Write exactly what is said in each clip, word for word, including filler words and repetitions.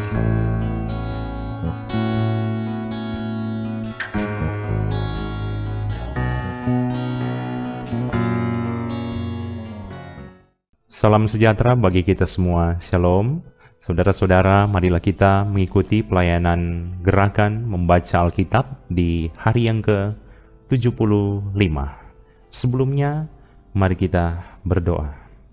Salam sejahtera bagi kita semua. Shalom. Saudara-saudara, marilah kita mengikuti pelayanan gerakan membaca Alkitab di hari yang ke tujuh puluh lima. Sebelumnya, mari kita berdoa.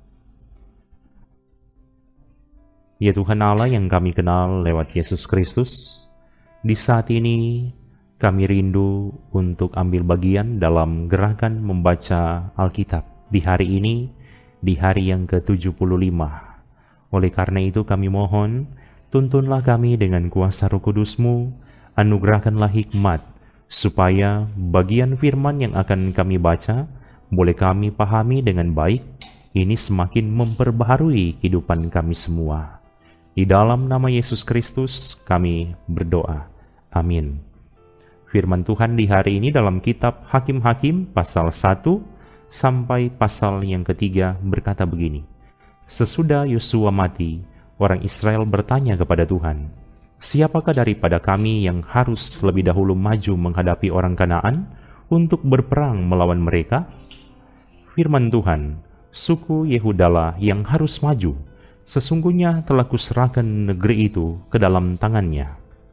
Ya Tuhan Allah yang kami kenal lewat Yesus Kristus, di saat ini kami rindu untuk ambil bagian dalam gerakan membaca Alkitab di hari ini, di hari yang ke tujuh puluh lima. Oleh karena itu kami mohon, tuntunlah kami dengan kuasa Roh Kudus-Mu, anugerahkanlah hikmat, supaya bagian firman yang akan kami baca, boleh kami pahami dengan baik, ini semakin memperbaharui kehidupan kami semua. Di dalam nama Yesus Kristus kami berdoa. Amin. Firman Tuhan di hari ini dalam kitab Hakim-Hakim pasal satu, sampai pasal yang ketiga berkata begini. Sesudah Yosua mati, orang Israel bertanya kepada Tuhan, siapakah daripada kami yang harus lebih dahulu maju menghadapi orang Kanaan untuk berperang melawan mereka? Firman Tuhan, suku Yehudalah yang harus maju. Sesungguhnya telah kuserahkan negeri itu ke dalam tangannya.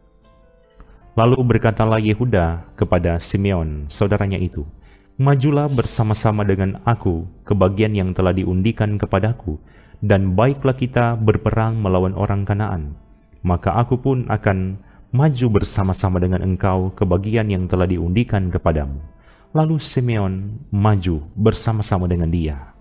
Lalu berkatalah Yehuda kepada Simeon, saudaranya itu, majulah bersama-sama dengan aku ke bagian yang telah diundikan kepadaku, dan baiklah kita berperang melawan orang Kanaan. Maka aku pun akan maju bersama-sama dengan engkau ke bagian yang telah diundikan kepadamu. Lalu Simeon maju bersama-sama dengan dia.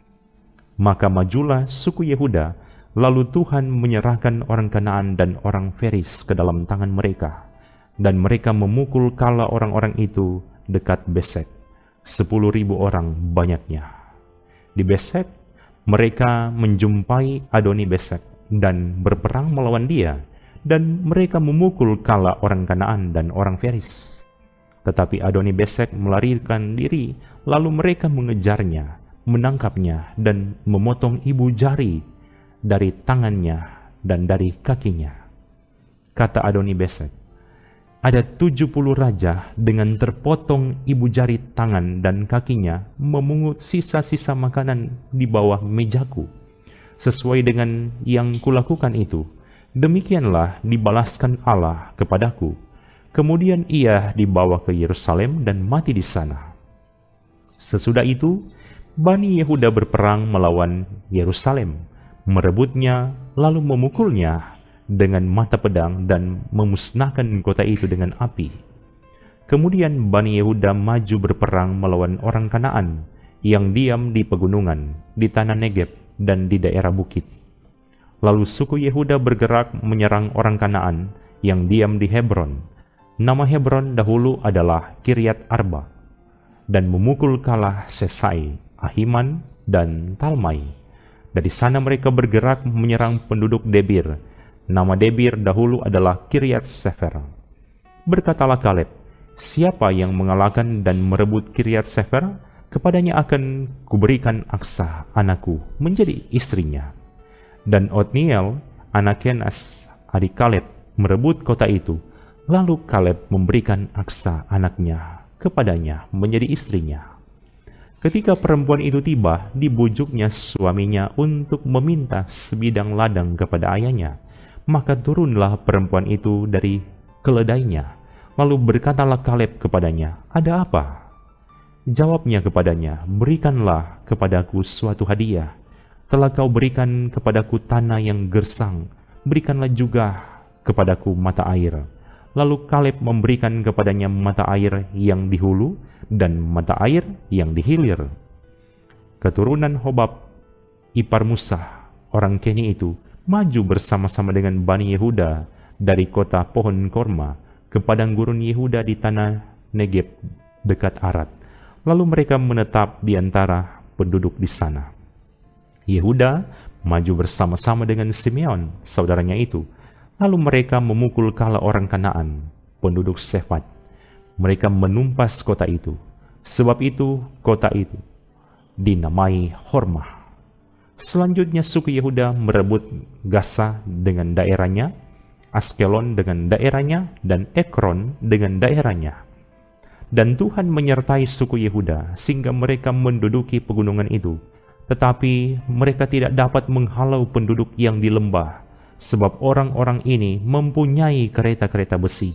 Maka majulah suku Yehuda, lalu Tuhan menyerahkan orang Kanaan dan orang Feris ke dalam tangan mereka, dan mereka memukul kala orang-orang itu dekat Besek. Sepuluh ribu orang banyaknya. Di Besek, mereka menjumpai Adoni Besek dan berperang melawan dia, dan mereka memukul kala orang Kanaan dan orang Feris. Tetapi Adoni Besek melarikan diri, lalu mereka mengejarnya, menangkapnya, dan memotong ibu jari dari tangannya dan dari kakinya. Kata Adoni Besek, ada tujuh puluh raja dengan terpotong ibu jari tangan dan kakinya memungut sisa-sisa makanan di bawah mejaku. Sesuai dengan yang kulakukan itu, demikianlah dibalaskan Allah kepadaku. Kemudian ia dibawa ke Yerusalem dan mati di sana. Sesudah itu, Bani Yehuda berperang melawan Yerusalem, merebutnya lalu memukulnya dengan mata pedang dan memusnahkan kota itu dengan api. Kemudian Bani Yehuda maju berperang melawan orang Kanaan yang diam di pegunungan, di tanah Negeb dan di daerah bukit. Lalu suku Yehuda bergerak menyerang orang Kanaan yang diam di Hebron. Nama Hebron dahulu adalah Kiryat Arba, dan memukul kalah Sesai, Ahiman, dan Talmai. Dari sana mereka bergerak menyerang penduduk Debir. Nama Debir dahulu adalah Kiryat Sefer. Berkatalah Kaleb, siapa yang mengalahkan dan merebut Kiryat Sefer, kepadanya akan kuberikan Aksa anakku menjadi istrinya. Dan Otniel, anak Kenas, adik Kaleb, merebut kota itu. Lalu Kaleb memberikan Aksa anaknya kepadanya menjadi istrinya. Ketika perempuan itu tiba, dibujuknya suaminya untuk meminta sebidang ladang kepada ayahnya. Maka turunlah perempuan itu dari keledainya. Lalu berkatalah Kaleb kepadanya, ada apa? Jawabnya kepadanya, berikanlah kepadaku suatu hadiah. Telah kau berikan kepadaku tanah yang gersang, berikanlah juga kepadaku mata air. Lalu Kaleb memberikan kepadanya mata air yang di hulu dan mata air yang di hilir. Keturunan Hobab, ipar Musa, orang Keni itu, maju bersama-sama dengan Bani Yehuda dari kota pohon korma ke padang gurun Yehuda di tanah Negeb dekat Arad. Lalu mereka menetap di antara penduduk di sana. Yehuda maju bersama-sama dengan Simeon, saudaranya itu. Lalu mereka memukul kala orang Kanaan, penduduk Sefat. Mereka menumpas kota itu. Sebab itu kota itu dinamai Hormah. Selanjutnya suku Yehuda merebut Gaza dengan daerahnya, Askelon dengan daerahnya, dan Ekron dengan daerahnya. Dan Tuhan menyertai suku Yehuda, sehingga mereka menduduki pegunungan itu. Tetapi mereka tidak dapat menghalau penduduk yang di lembah, sebab orang-orang ini mempunyai kereta-kereta besi.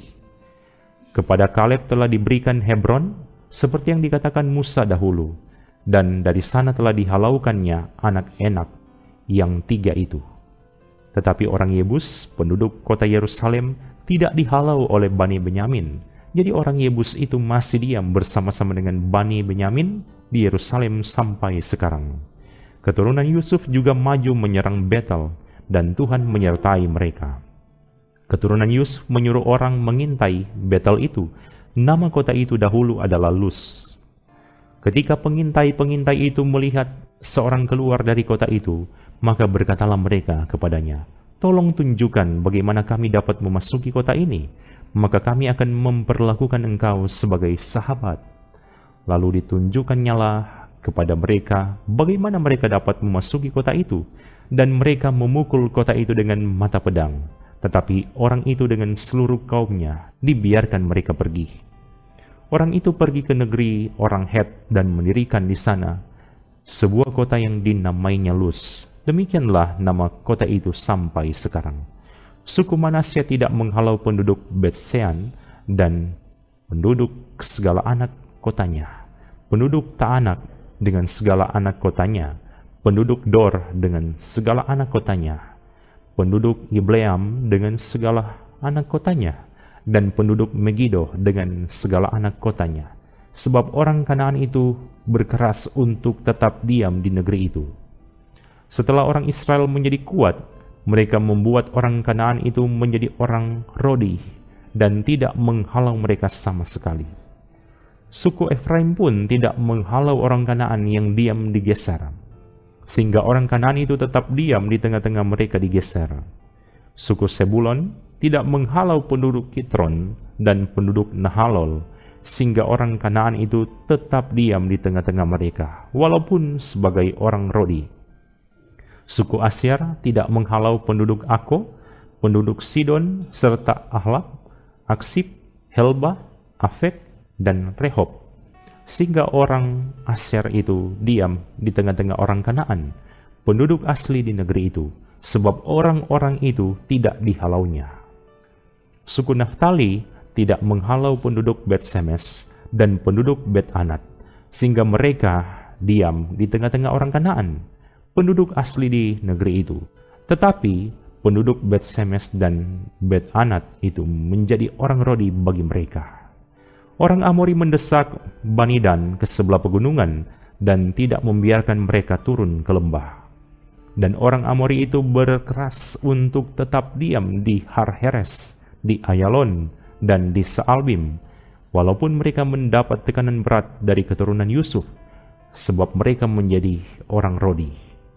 Kepada Kaleb telah diberikan Hebron, seperti yang dikatakan Musa dahulu, dan dari sana telah dihalaukannya anak Enak yang tiga itu. Tetapi orang Yebus, penduduk kota Yerusalem, tidak dihalau oleh Bani Benyamin. Jadi orang Yebus itu masih diam bersama-sama dengan Bani Benyamin di Yerusalem sampai sekarang. Keturunan Yusuf juga maju menyerang Betel, dan Tuhan menyertai mereka. Keturunan Yusuf menyuruh orang mengintai Betel itu. Nama kota itu dahulu adalah Luz. Ketika pengintai-pengintai itu melihat seorang keluar dari kota itu, maka berkatalah mereka kepadanya, "Tolong tunjukkan bagaimana kami dapat memasuki kota ini, maka kami akan memperlakukan engkau sebagai sahabat." Lalu ditunjukannyalah kepada mereka bagaimana mereka dapat memasuki kota itu, dan mereka memukul kota itu dengan mata pedang. Tetapi orang itu dengan seluruh kaumnya dibiarkan mereka pergi. Orang itu pergi ke negeri orang Het dan mendirikan di sana sebuah kota yang dinamainya Luz. Demikianlah nama kota itu sampai sekarang. Suku Manasya tidak menghalau penduduk Bet-Sean dan penduduk segala anak kotanya, penduduk Taanak dengan segala anak kotanya, penduduk Dor dengan segala anak kotanya, penduduk Yibleam dengan segala anak kotanya, dan penduduk Megido dengan segala anak kotanya. Sebab orang Kanaan itu berkeras untuk tetap diam di negeri itu. Setelah orang Israel menjadi kuat, mereka membuat orang Kanaan itu menjadi orang Rodi dan tidak menghalau mereka sama sekali. Suku Efraim pun tidak menghalau orang Kanaan yang diam di Geser, sehingga orang Kanaan itu tetap diam di tengah-tengah mereka di Geser. Suku Sebulon tidak menghalau penduduk Kitron dan penduduk Nahalol, sehingga orang Kanaan itu tetap diam di tengah-tengah mereka, walaupun sebagai orang Rodi. Suku Asyar tidak menghalau penduduk Ako, penduduk Sidon, serta Ahlab, Aksib, Helba, Afek, dan Rehob, sehingga orang Asyar itu diam di tengah-tengah orang Kanaan, penduduk asli di negeri itu, sebab orang-orang itu tidak dihalaunya. Suku Naftali tidak menghalau penduduk Bet-Semes dan penduduk Bet-Anat, sehingga mereka diam di tengah-tengah orang Kanaan, penduduk asli di negeri itu. Tetapi penduduk Bet-Semes dan Bet-Anat itu menjadi orang Rodi bagi mereka. Orang Amori mendesak Bani Dan ke sebelah pegunungan dan tidak membiarkan mereka turun ke lembah. Dan orang Amori itu berkeras untuk tetap diam di Har-Heres, di Ayalon, dan di Saalbim, walaupun mereka mendapat tekanan berat dari keturunan Yusuf, sebab mereka menjadi orang Rodi.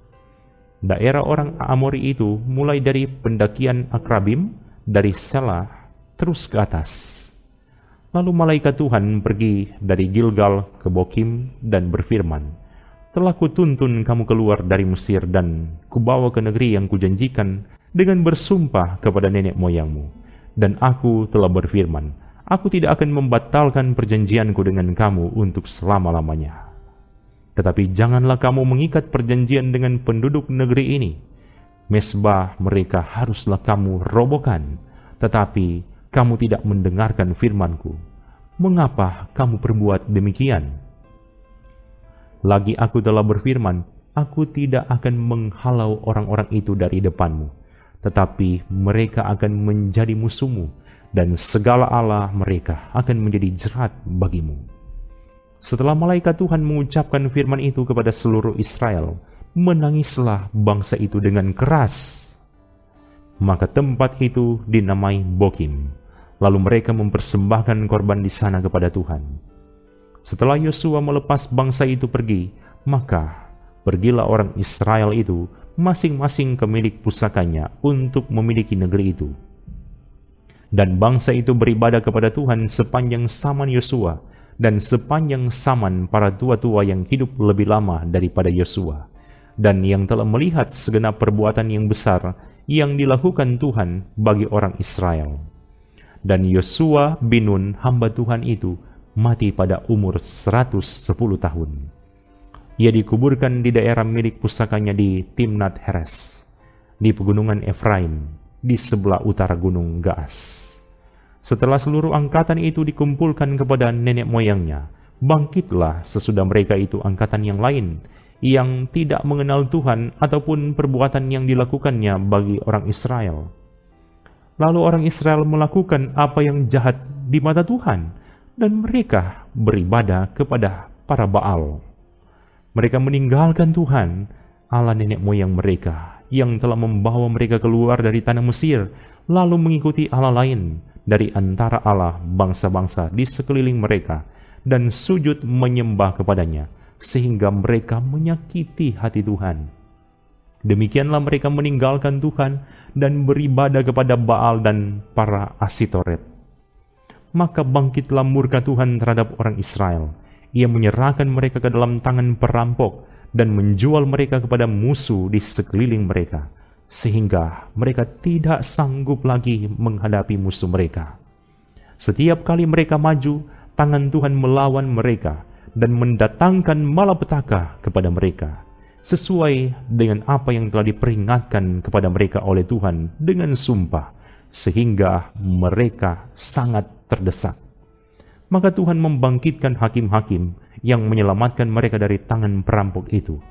Daerah orang Amori itu mulai dari pendakian Akrabim, dari Selah, terus ke atas. Lalu malaikat Tuhan pergi dari Gilgal ke Bokim dan berfirman, "Telah kutuntun kamu keluar dari Mesir dan kubawa ke negeri yang kujanjikan dengan bersumpah kepada nenek moyangmu. Dan aku telah berfirman, aku tidak akan membatalkan perjanjianku dengan kamu untuk selama-lamanya. Tetapi janganlah kamu mengikat perjanjian dengan penduduk negeri ini. Mesbah mereka haruslah kamu robohkan, tetapi kamu tidak mendengarkan firman-Ku. Mengapa kamu perbuat demikian? Lagi aku telah berfirman, aku tidak akan menghalau orang-orang itu dari depanmu, tetapi mereka akan menjadi musuhmu, dan segala allah mereka akan menjadi jerat bagimu." Setelah malaikat Tuhan mengucapkan firman itu kepada seluruh Israel, menangislah bangsa itu dengan keras. Maka tempat itu dinamai Bokim. Lalu mereka mempersembahkan korban di sana kepada Tuhan. Setelah Yosua melepas bangsa itu pergi, maka pergilah orang Israel itu masing-masing ke milik pusakanya untuk memiliki negeri itu. Dan bangsa itu beribadah kepada Tuhan sepanjang zaman Yosua dan sepanjang zaman para tua-tua yang hidup lebih lama daripada Yosua, dan yang telah melihat segenap perbuatan yang besar yang dilakukan Tuhan bagi orang Israel. Dan Yosua bin Nun, hamba Tuhan itu, mati pada umur seratus sepuluh tahun. Ia dikuburkan di daerah milik pusakanya di Timnat Heres, di pegunungan Efraim, di sebelah utara gunung Gaas. Setelah seluruh angkatan itu dikumpulkan kepada nenek moyangnya, bangkitlah sesudah mereka itu angkatan yang lain, yang tidak mengenal Tuhan ataupun perbuatan yang dilakukannya bagi orang Israel. Lalu orang Israel melakukan apa yang jahat di mata Tuhan, dan mereka beribadah kepada para Baal. Mereka meninggalkan Tuhan, Allah nenek moyang mereka, yang telah membawa mereka keluar dari tanah Mesir, lalu mengikuti Allah lain dari antara Allah bangsa-bangsa di sekeliling mereka, dan sujud menyembah kepadanya, sehingga mereka menyakiti hati Tuhan. Demikianlah mereka meninggalkan Tuhan dan beribadah kepada Baal dan para Asitoret. Maka bangkitlah murka Tuhan terhadap orang Israel. Ia menyerahkan mereka ke dalam tangan perampok dan menjual mereka kepada musuh di sekeliling mereka, sehingga mereka tidak sanggup lagi menghadapi musuh mereka. Setiap kali mereka maju, tangan Tuhan melawan mereka dan mendatangkan malapetaka kepada mereka, sesuai dengan apa yang telah diperingatkan kepada mereka oleh Tuhan dengan sumpah, sehingga mereka sangat terdesak. Maka Tuhan membangkitkan hakim-hakim yang menyelamatkan mereka dari tangan perampok itu.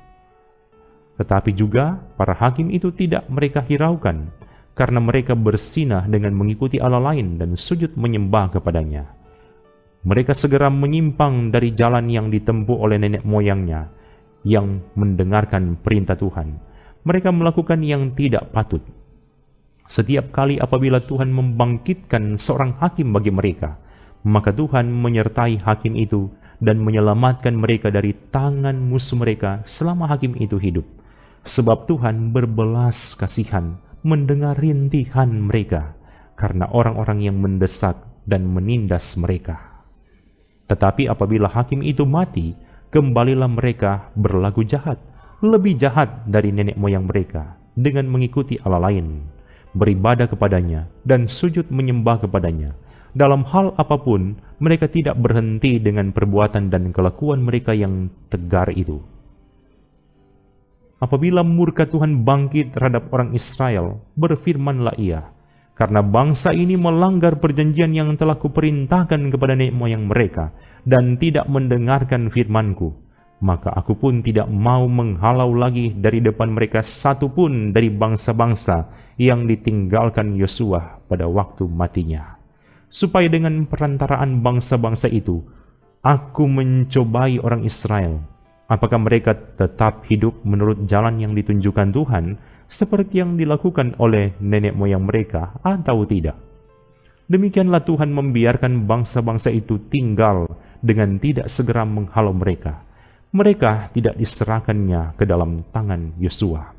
Tetapi juga para hakim itu tidak mereka hiraukan, karena mereka bersinah dengan mengikuti Allah lain dan sujud menyembah kepadanya. Mereka segera menyimpang dari jalan yang ditempuh oleh nenek moyangnya, yang mendengarkan perintah Tuhan. Mereka melakukan yang tidak patut. Setiap kali apabila Tuhan membangkitkan seorang hakim bagi mereka, maka Tuhan menyertai hakim itu dan menyelamatkan mereka dari tangan musuh mereka selama hakim itu hidup. Sebab Tuhan berbelas kasihan mendengar rintihan mereka, karena orang-orang yang mendesak dan menindas mereka. Tetapi apabila hakim itu mati, kembalilah mereka berlaku jahat, lebih jahat dari nenek moyang mereka, dengan mengikuti Allah lain, beribadah kepadanya, dan sujud menyembah kepadanya. Dalam hal apapun, mereka tidak berhenti dengan perbuatan dan kelakuan mereka yang tegar itu. Apabila murka Tuhan bangkit terhadap orang Israel, berfirmanlah ia, karena bangsa ini melanggar perjanjian yang telah kuperintahkan kepada nenek moyang mereka, dan tidak mendengarkan firman-Ku, maka aku pun tidak mau menghalau lagi dari depan mereka satu pun dari bangsa-bangsa yang ditinggalkan Yosua pada waktu matinya, supaya dengan perantaraan bangsa-bangsa itu, aku mencobai orang Israel, apakah mereka tetap hidup menurut jalan yang ditunjukkan Tuhan, seperti yang dilakukan oleh nenek moyang mereka, atau tidak. Demikianlah Tuhan membiarkan bangsa-bangsa itu tinggal dengan tidak segera menghalau mereka. Mereka tidak diserahkannya ke dalam tangan Yosua.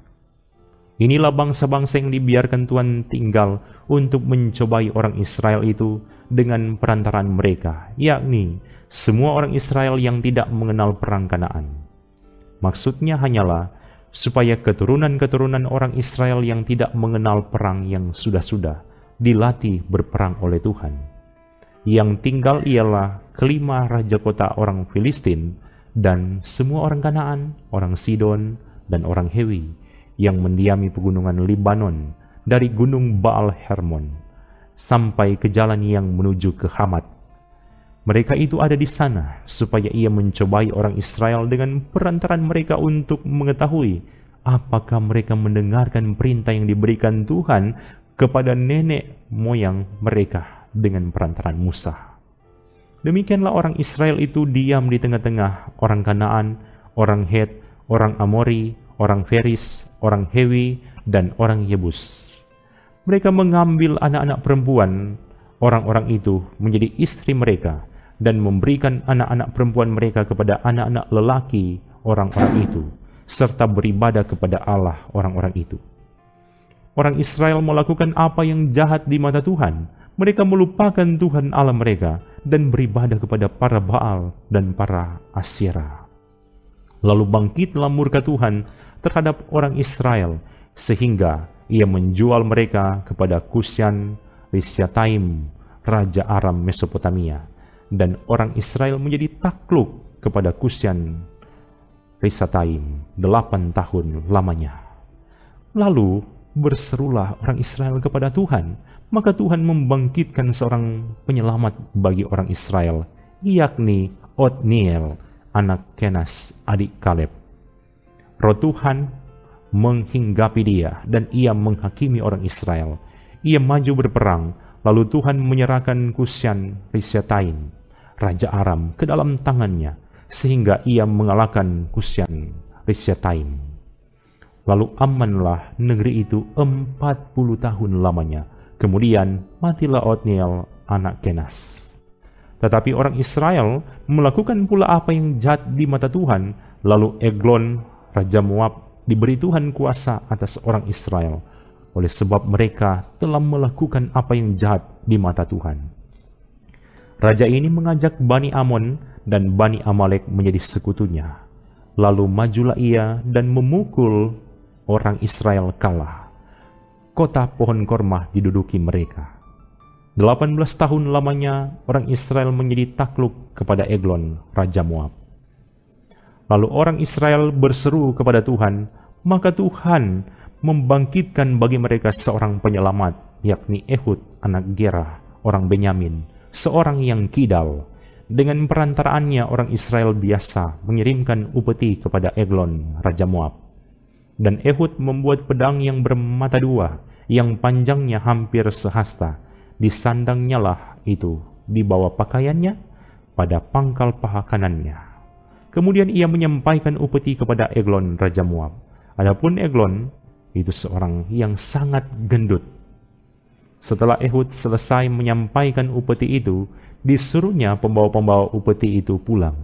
Inilah bangsa-bangsa yang dibiarkan Tuhan tinggal untuk mencobai orang Israel itu dengan perantaraan mereka, yakni semua orang Israel yang tidak mengenal perang Kanaan. Maksudnya hanyalah supaya keturunan-keturunan orang Israel yang tidak mengenal perang yang sudah-sudah dilatih berperang oleh Tuhan. Yang tinggal ialah kelima raja kota orang Filistin dan semua orang Kanaan, orang Sidon, dan orang Hewi yang mendiami pegunungan Libanon dari gunung Baal Hermon sampai ke jalan yang menuju ke Hamat. Mereka itu ada di sana supaya ia mencobai orang Israel dengan perantaran mereka untuk mengetahui apakah mereka mendengarkan perintah yang diberikan Tuhan kepada nenek moyang mereka dengan perantaran Musa. Demikianlah orang Israel itu diam di tengah-tengah orang Kanaan, orang Het, orang Amori, orang Feris, orang Hewi, dan orang Yebus. Mereka mengambil anak-anak perempuan orang-orang itu menjadi istri mereka, dan memberikan anak-anak perempuan mereka kepada anak-anak lelaki orang-orang itu, serta beribadah kepada Allah orang-orang itu. Orang Israel melakukan apa yang jahat di mata Tuhan. Mereka melupakan Tuhan Allah mereka dan beribadah kepada para Baal dan para Asyera. Lalu bangkitlah murka Tuhan terhadap orang Israel, sehingga ia menjual mereka kepada Kusyan Rishyataim, raja Aram Mesopotamia, dan orang Israel menjadi takluk kepada Kusyan Rishyataim delapan tahun lamanya. Lalu berserulah orang Israel kepada Tuhan, maka Tuhan membangkitkan seorang penyelamat bagi orang Israel, yakni Otniel, anak Kenas, adik Kaleb. Roh Tuhan menghinggapi dia, dan ia menghakimi orang Israel. Ia maju berperang, lalu Tuhan menyerahkan Kusyan Rishyataim, raja Aram, ke dalam tangannya, sehingga ia mengalahkan Kusyan Rishyataim. Lalu amanlah negeri itu empat puluh tahun lamanya. Kemudian matilah Otniel, anak Kenas. Tetapi orang Israel melakukan pula apa yang jahat di mata Tuhan. Lalu Eglon, raja Moab, diberi Tuhan kuasa atas orang Israel, oleh sebab mereka telah melakukan apa yang jahat di mata Tuhan. Raja ini mengajak Bani Amon dan Bani Amalek menjadi sekutunya. Lalu majulah ia dan memukul orang Israel kalah. Kota pohon korma diduduki mereka. delapan belas tahun lamanya orang Israel menjadi takluk kepada Eglon, raja Moab. Lalu orang Israel berseru kepada Tuhan, maka Tuhan membangkitkan bagi mereka seorang penyelamat, yakni Ehud, anak Gera, orang Benyamin, seorang yang kidal. Dengan perantaraannya orang Israel biasa mengirimkan upeti kepada Eglon, raja Moab. Dan Ehud membuat pedang yang bermata dua, yang panjangnya hampir sehasta. Disandangnya lah itu di bawah pakaiannya, pada pangkal paha kanannya. Kemudian ia menyampaikan upeti kepada Eglon, raja Moab. Adapun Eglon itu seorang yang sangat gendut. Setelah Ehud selesai menyampaikan upeti itu, disuruhnya pembawa-pembawa upeti itu pulang.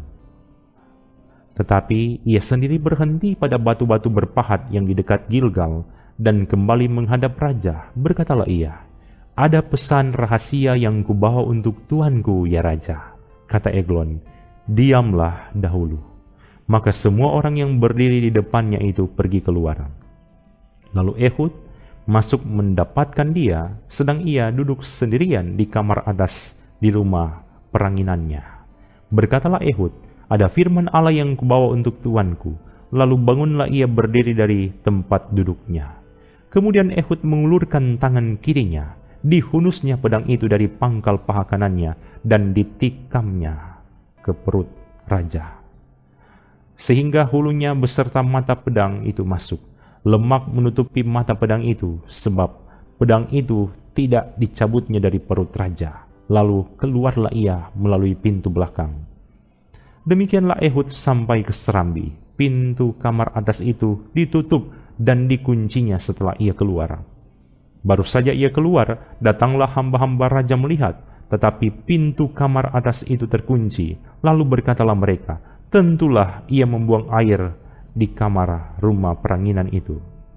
Tetapi ia sendiri berhenti pada batu-batu berpahat yang di dekat Gilgal dan kembali menghadap raja. Berkatalah ia, "Ada pesan rahasia yang kubawa untuk tuanku, ya raja." Kata Eglon, "Diamlah dahulu." Maka semua orang yang berdiri di depannya itu pergi keluar. Lalu Ehud masuk mendapatkan dia, sedang ia duduk sendirian di kamar atas di rumah peranginannya. Berkatalah Ehud, "Ada firman Allah yang kubawa untuk tuanku." Lalu bangunlah ia berdiri dari tempat duduknya. Kemudian Ehud mengulurkan tangan kirinya, dihunusnya pedang itu dari pangkal paha kanannya dan ditikamnya ke perut raja, sehingga hulunya beserta mata pedang itu masuk. Lemak menutupi mata pedang itu, sebab pedang itu tidak dicabutnya dari perut raja. Lalu keluarlah ia melalui pintu belakang. Demikianlah Ehud sampai ke serambi. Pintu kamar atas itu ditutup dan dikuncinya setelah ia keluar. Baru saja ia keluar, datanglah hamba-hamba raja melihat, tetapi pintu kamar atas itu terkunci. Lalu berkatalah mereka, "Tentulah ia membuang air di kamar rumah peranginan itu."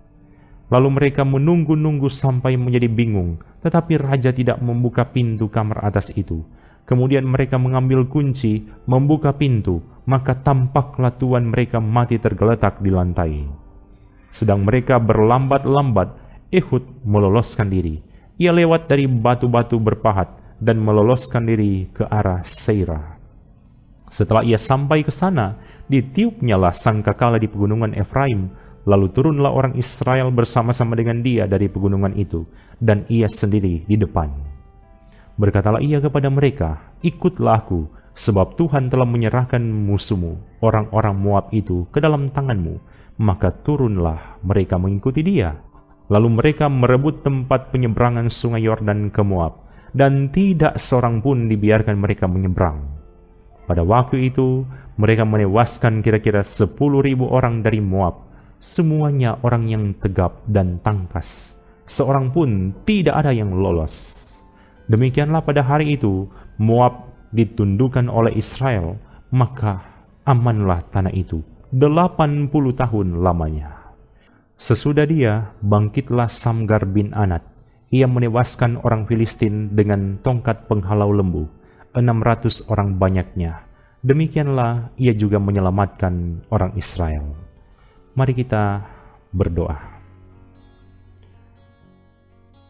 Lalu mereka menunggu-nunggu sampai menjadi bingung, tetapi raja tidak membuka pintu kamar atas itu. Kemudian mereka mengambil kunci, membuka pintu, maka tampaklah tuan mereka mati tergeletak di lantai. Sedang mereka berlambat-lambat, Ehud meloloskan diri. Ia lewat dari batu-batu berpahat dan meloloskan diri ke arah Seira. Setelah ia sampai ke sana, ditiupnyalah sangkakala di pegunungan Efraim. Lalu turunlah orang Israel bersama-sama dengan dia dari pegunungan itu, dan ia sendiri di depan. Berkatalah ia kepada mereka, "Ikutlah aku, sebab Tuhan telah menyerahkan musuhmu, orang-orang Moab itu, ke dalam tanganmu." Maka turunlah mereka mengikuti dia. Lalu mereka merebut tempat penyeberangan sungai Yordan ke Moab, dan tidak seorang pun dibiarkan mereka menyeberang. Pada waktu itu, mereka menewaskan kira-kira sepuluh ribu orang dari Moab, semuanya orang yang tegap dan tangkas. Seorang pun tidak ada yang lolos. Demikianlah pada hari itu, Moab ditundukkan oleh Israel, maka amanlah tanah itu delapan puluh tahun lamanya. Sesudah dia, bangkitlah Samgar bin Anat. Ia menewaskan orang Filistin dengan tongkat penghalau lembu, enam ratus orang banyaknya. Demikianlah ia juga menyelamatkan orang Israel. Mari kita berdoa.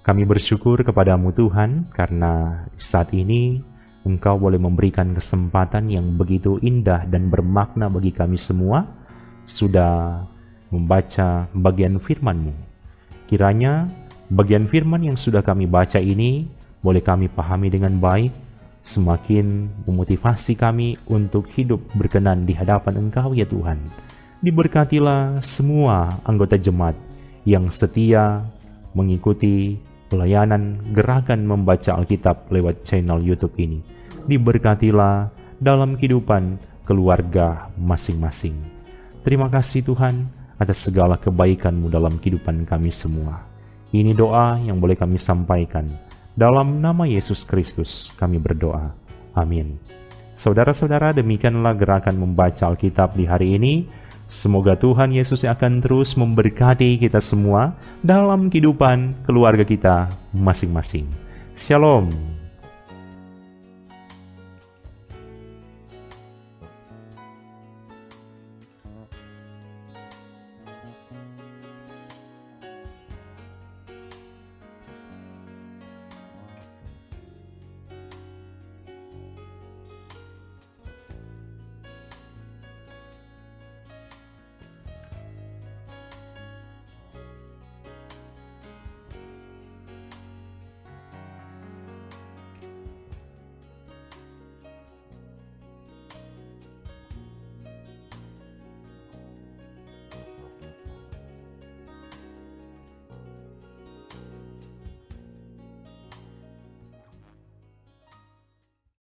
Kami bersyukur kepadamu Tuhan, karena saat ini Engkau boleh memberikan kesempatan yang begitu indah dan bermakna bagi kami semua, sudah membaca bagian firman-Mu. Kiranya bagian firman yang sudah kami baca ini boleh kami pahami dengan baik, semakin memotivasi kami untuk hidup berkenan di hadapan Engkau ya Tuhan. Diberkatilah semua anggota jemaat yang setia mengikuti pelayanan gerakan membaca Alkitab lewat channel YouTube ini. Diberkatilah dalam kehidupan keluarga masing-masing. Terima kasih Tuhan atas segala kebaikan-Mu dalam kehidupan kami semua. Ini doa yang boleh kami sampaikan. Dalam nama Yesus Kristus kami berdoa. Amin. Saudara-saudara, demikianlah gerakan membaca Alkitab di hari ini. Semoga Tuhan Yesus akan terus memberkati kita semua dalam kehidupan keluarga kita masing-masing. Shalom.